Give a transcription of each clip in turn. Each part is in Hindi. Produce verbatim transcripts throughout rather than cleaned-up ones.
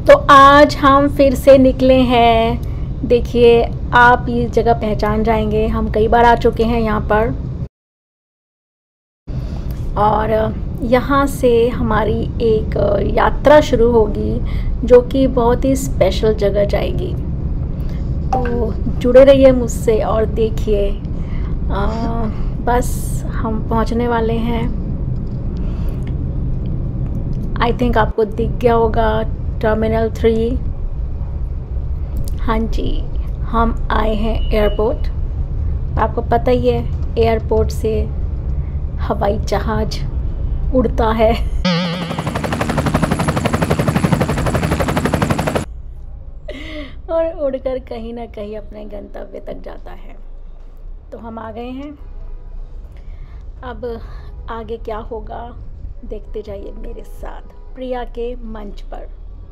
तो आज हम फिर से निकले हैं। देखिए आप ये जगह पहचान जाएंगे, हम कई बार आ चुके हैं यहाँ पर और यहाँ से हमारी एक यात्रा शुरू होगी जो कि बहुत ही स्पेशल जगह जाएगी। तो जुड़े रहिए मुझसे और देखिए। बस हम पहुँचने वाले हैं। आई थिंक आपको दिख गया होगा टर्मिनल थ्री। हाँ जी, हम आए हैं एयरपोर्ट। आपको पता ही है एयरपोर्ट से हवाई जहाज उड़ता है और उड़कर कहीं ना कहीं अपने गंतव्य तक जाता है। तो हम आ गए हैं। अब आगे क्या होगा देखते जाइए मेरे साथ प्रिया के मंच पर।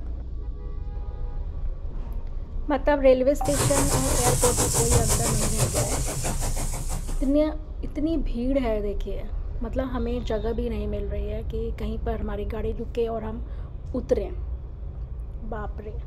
मतलब रेलवे स्टेशन और एयरपोर्ट में कोई अंतर नहीं रह गया है। इतनी इतनी भीड़ है देखिए, मतलब हमें जगह भी नहीं मिल रही है कि कहीं पर हमारी गाड़ी रुके और हम उतरें। बाप रे।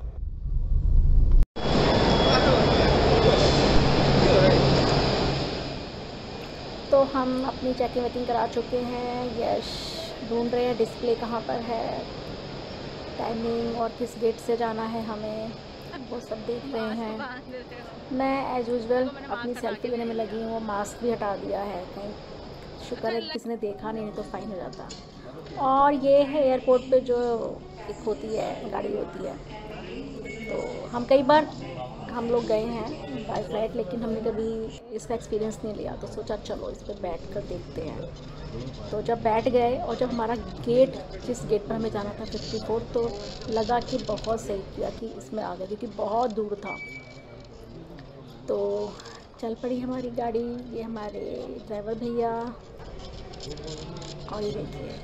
तो हम अपनी चेकिंग वेकिंग करा चुके हैं। यश ढूंढ रहे हैं डिस्प्ले कहाँ पर है, टाइमिंग और किस गेट से जाना है हमें, वो सब देख रहे हैं। मैं एज यूजुअल अपनी सेल्फी लेने में लगी हूँ। मास्क भी हटा दिया है, कहीं शुक्र है किसी ने देखा नहीं तो फाइन हो जाता। और ये है एयरपोर्ट पे जो एक होती है गाड़ी होती है, तो हम कई बार हम लोग गए हैं बाय फ्लाइट, लेकिन हमने कभी इसका एक्सपीरियंस नहीं लिया। तो सोचा चलो इस पर बैठ कर देखते हैं। तो जब बैठ गए और जब हमारा गेट जिस गेट पर हमें जाना था फिफ्टी फोर, तो लगा कि बहुत सही किया कि इसमें आ गए क्योंकि बहुत दूर था। तो चल पड़ी हमारी गाड़ी। ये हमारे ड्राइवर भैया, और ये देखिए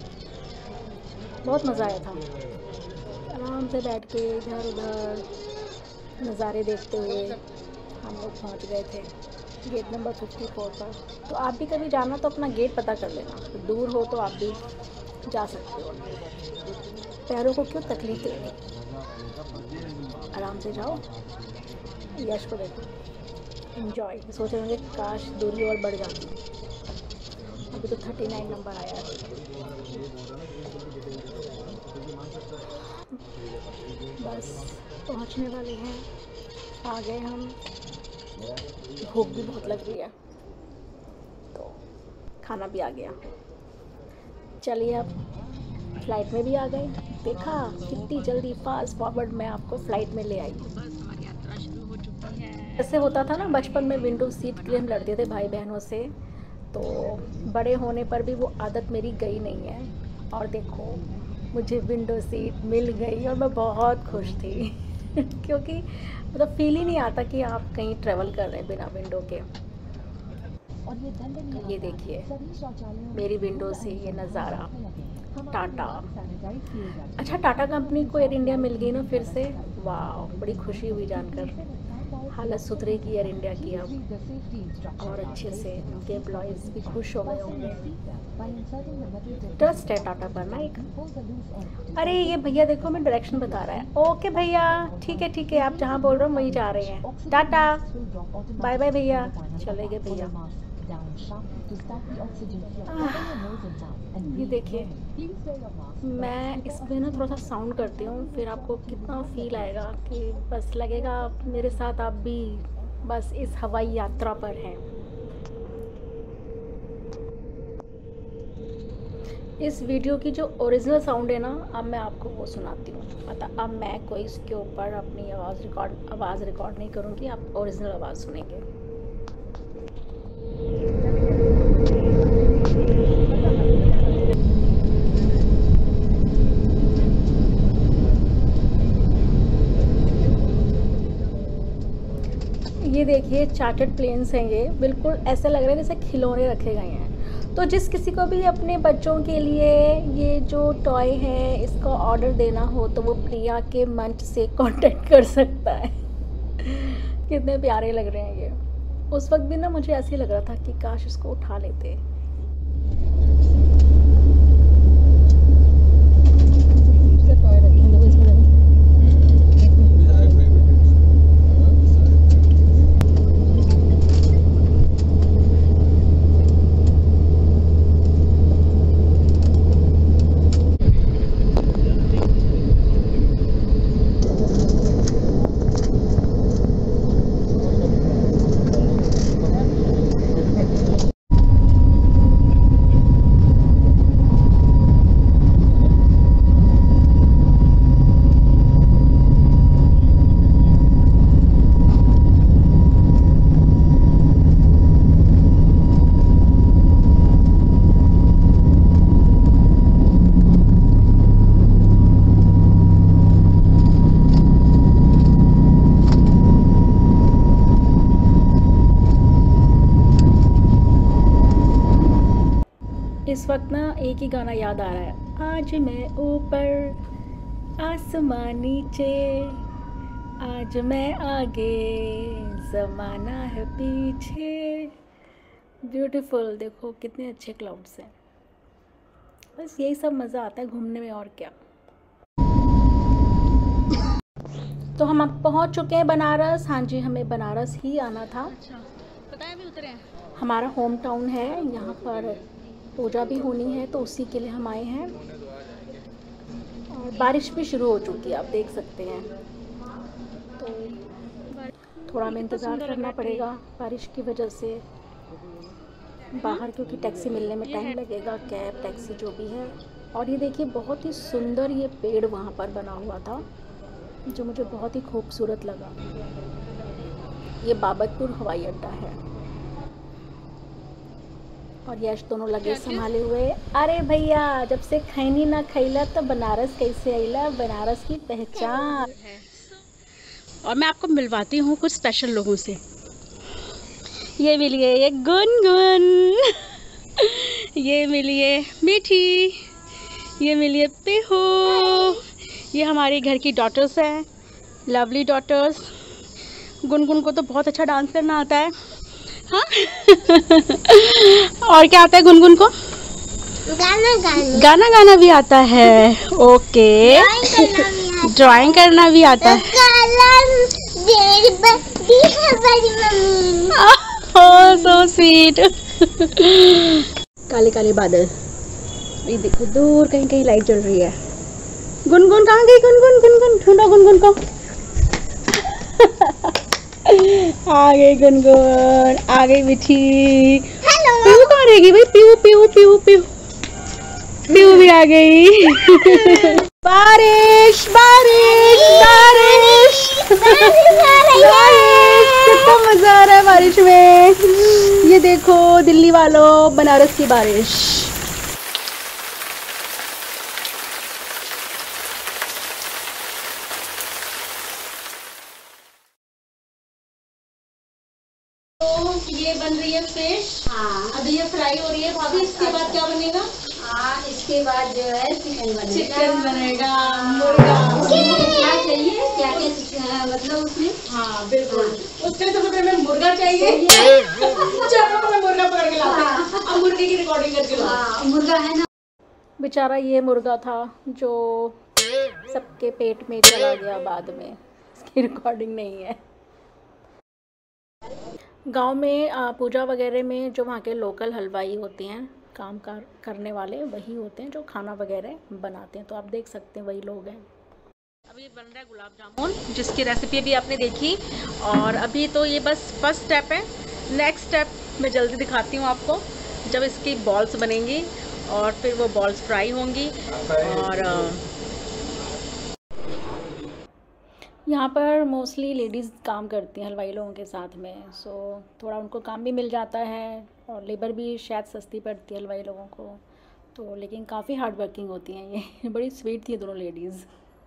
बहुत मज़ा आया था। आराम से बैठ के इधर उधर नज़ारे देखते हुए हम लोग पहुँच गए थे गेट नंबर फिफ्टी फोर पर। तो आप भी कभी जाना तो अपना गेट पता कर लेना, तो दूर हो तो आप भी जा सकते हो। पैरों को क्यों तकलीफ देनी, आराम से जाओ। यश को देखो एंजॉय। सोच रहे होंगे काश दूरी और बढ़ जाती। अभी तो थर्टी नाइन नंबर आया है। बस पहुंचने वाले हैं, आ गए हम। भूख भी बहुत लग रही है तो खाना भी आ गया। चलिए अब फ्लाइट में भी आ गए। देखा कितनी जल्दी फास्ट फॉरवर्ड मैं आपको फ़्लाइट में ले आई। ऐसे होता था ना बचपन में, विंडो सीट के लिए हम लड़ते थे भाई बहनों से, तो बड़े होने पर भी वो आदत मेरी गई नहीं है। और देखो मुझे विंडो सीट मिल गई और मैं बहुत खुश थी क्योंकि मतलब फील ही नहीं आता कि आप कहीं ट्रैवल कर रहे हैं बिना विंडो के। ये देखिए मेरी विंडो से ये नज़ारा टाटा। अच्छा, टाटा कंपनी को एयर इंडिया मिल गई ना फिर से। वाह, बड़ी खुशी हुई जानकर। हालत सुधरेगी एयर इंडिया की अब, और अच्छे से उनके एम्प्लॉयज़ भी खुश हो गए होंगे। ट्रस्ट है टाटा पर ना एक। अरे ये भैया देखो मैं डायरेक्शन बता रहा है। ओके भैया, ठीक है ठीक है, आप जहाँ बोल रहे हो वहीं जा रहे हैं। टाटा, बाय बाय भैया। चले गए भैया। ये देखिए मैं इसमें ना थोड़ा सा साउंड करती हूँ, फिर आपको कितना फील आएगा कि बस लगेगा मेरे साथ आप भी बस इस हवाई यात्रा पर हैं। इस वीडियो की जो ओरिजिनल साउंड है ना, अब मैं आपको वो सुनाती हूँ। मतलब अब मैं कोई इसके ऊपर अपनी आवाज़ रिकॉर्ड आवाज़ रिकॉर्ड नहीं करूँगी, आप ओरिजिनल आवाज़ सुनेंगे। ये देखिए चार्टर्ड प्लेन्स हैं। ये बिल्कुल ऐसे लग रहे हैं जैसे खिलौने रखे गए हैं। तो जिस किसी को भी अपने बच्चों के लिए ये जो टॉय है इसका ऑर्डर देना हो तो वो प्रिया के मंच से कांटेक्ट कर सकता है। कितने प्यारे लग रहे हैं ये। उस वक्त भी ना मुझे ऐसे ही लग रहा था कि काश इसको उठा लेते। टॉय रखे हैं, इस वक्त ना एक ही गाना याद आ रहा है, आज मैं ऊपर आसमां नीचे, आज मैं आगे ज़माना है पीछे। ब्यूटीफुल, देखो कितने अच्छे क्लाउड्स हैं। बस यही सब मज़ा आता है घूमने में, और क्या। तो हम अब पहुंच चुके हैं बनारस। हाँ जी, हमें बनारस ही आना था। अच्छा, पता है अभी उतरे हैं। हमारा होम टाउन है, यहाँ पर पूजा भी होनी है तो उसी के लिए हम आए हैं। और बारिश भी शुरू हो चुकी है, आप देख सकते हैं। तो थोड़ा हमें इंतज़ार करना पड़ेगा बारिश की वजह से बाहर, क्योंकि टैक्सी मिलने में टाइम लगेगा, कैब टैक्सी जो भी है। और ये देखिए बहुत ही सुंदर ये पेड़ वहाँ पर बना हुआ था जो मुझे बहुत ही खूबसूरत लगा। ये बाबतपुर हवाई अड्डा है। और यश दोनों लगे संभाले हुए। अरे भैया, जब से खैनी ना खैला तो बनारस कैसे आइला, बनारस की पहचान। और मैं आपको मिलवाती हूँ कुछ स्पेशल लोगों से। ये मिलिए ये गुनगुन, ये मिलिए मीठी, ये मिलिए पिहू, ये हमारे घर की डॉटर्स हैं, लवली डॉटर्स। गुनगुन को तो बहुत अच्छा डांस करना आता है। हाँ और क्या आता है गुनगुन को? गाना गाना गाना गाना भी आता है। ओके, ड्राइंग करना भी आता है। Oh so sweet. काले काले बादल, ये देखो दूर कहीं कहीं लाइट जल रही है। गुनगुन कहाँ गई? गुनगुन गुनगुन ढूंढो गुनगुन को। आ गई गुनगुन, आ गई मिठी। पीहू कहाँ रहेगी भाई? पीहू पीहू पीहू पीहू पीहू भी आ गई। बारिश बारिश बारिश बारिश, कितना मजा आ रहा है बारिश में। ये देखो दिल्ली वालों, बनारस की बारिश। तो ये बन रही है फिश। हाँ, अभी ये फ्राई हो रही है भाभी। इसके बाद क्या बनेगा? हाँ, इसके बाद जो है चिकन बनेगा। चिकन बनेगा, मुर्गा। क्या चाहिए, क्या क्या मतलब उसमें? हाँ बिल्कुल, उसके लिए सबसे पहले मुर्गा चाहिए। चलो मैं मुर्गा पकड़ के लाते हैं। अब मुर्गे की रिकॉर्डिंग करके लाओ। हाँ, मुर्गा है ना। बेचारा ये मुर्गा था जो सबके पेट में चला गया बाद में, इसकी रिकॉर्डिंग नहीं है। गांव में आ, पूजा वगैरह में जो वहाँ के लोकल हलवाई होते हैं, काम कर करने वाले वही होते हैं जो खाना वगैरह बनाते हैं। तो आप देख सकते हैं वही लोग हैं। अभी बन रहा है गुलाब जामुन, जिसकी रेसिपी भी आपने देखी। और अभी तो ये बस फर्स्ट स्टेप है। नेक्स्ट स्टेप मैं जल्दी दिखाती हूँ आपको, जब इसकी बॉल्स बनेंगी और फिर वो बॉल्स फ्राई होंगी। और यहाँ पर मोस्टली लेडीज़ काम करती हैं हलवाई लोगों के साथ में, सो थोड़ा उनको काम भी मिल जाता है और लेबर भी शायद सस्ती पड़ती है हलवाई लोगों को। तो लेकिन काफ़ी हार्ड वर्किंग होती हैं ये। बड़ी स्वीट थी दोनों लेडीज़।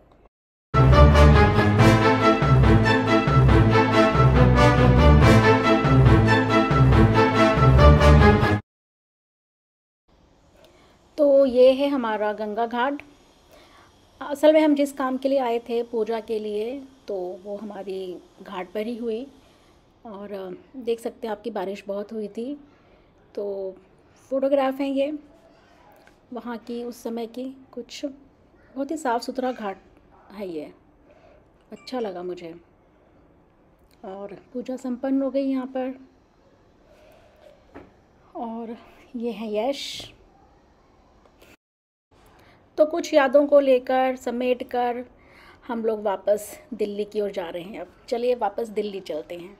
तो ये है हमारा गंगा घाट। असल में हम जिस काम के लिए आए थे पूजा के लिए, तो वो हमारी घाट पर ही हुई। और देख सकते हैं आपकी बारिश बहुत हुई थी। तो फ़ोटोग्राफ हैं ये वहाँ की उस समय की, कुछ बहुत ही साफ़ सुथरा घाट है ये, अच्छा लगा मुझे। और पूजा संपन्न हो गई यहाँ पर। और ये है यश। तो कुछ यादों को लेकर समेट कर हम लोग वापस दिल्ली की ओर जा रहे हैं। अब चलिए वापस दिल्ली चलते हैं।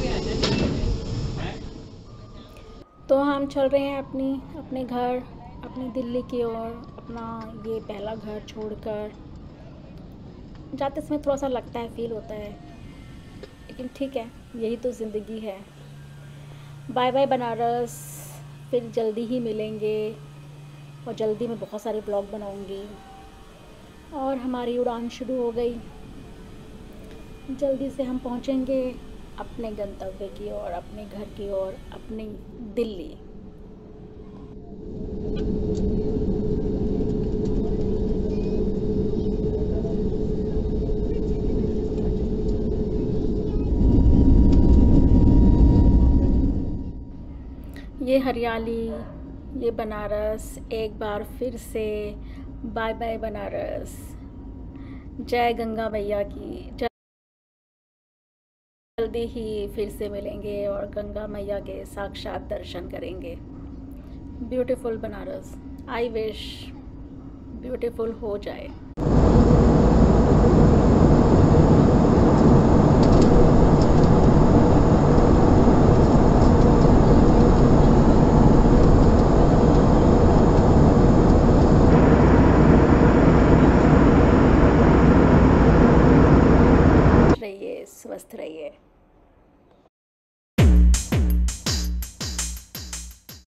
तो हम चल रहे हैं अपनी अपने घर, अपनी दिल्ली की ओर, अपना ये पहला घर छोड़कर जाते समय थोड़ा सा लगता है, फील होता है, लेकिन ठीक है, यही तो ज़िंदगी है। बाय बाय बनारस, फिर जल्दी ही मिलेंगे और जल्दी मैं बहुत सारे ब्लॉग बनाऊंगी। और हमारी उड़ान शुरू हो गई, जल्दी से हम पहुंचेंगे अपने गंतव्य की ओर, अपने घर की ओर, अपनी दिल्ली। ये हरियाली, ये बनारस, एक बार फिर से बाय बाय बनारस। जय गंगा मैया की। जल्दी ही फिर से मिलेंगे और गंगा मैया के साक्षात दर्शन करेंगे। Beautiful Banaras, I wish beautiful हो जाए। रहिए, स्वस्थ रहिए।